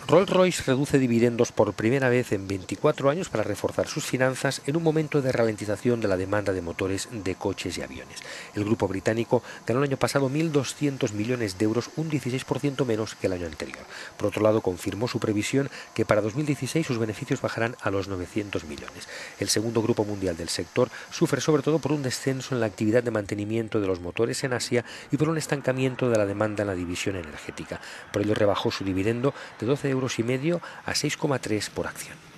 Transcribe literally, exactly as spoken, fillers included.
Rolls-Royce reduce dividendos por primera vez en veinticuatro años para reforzar sus finanzas en un momento de ralentización de la demanda de motores de coches y aviones. El grupo británico ganó el año pasado mil doscientos millones de euros, un dieciséis por ciento menos que el año anterior. Por otro lado, confirmó su previsión que para dos mil dieciséis sus beneficios bajarán a los novecientos millones. El segundo grupo mundial del sector sufre sobre todo por un descenso en la actividad de mantenimiento de los motores en Asia y por un estancamiento de la demanda en la división energética. Por ello rebajó su dividendo de doce euros y medio a seis coma tres por acción.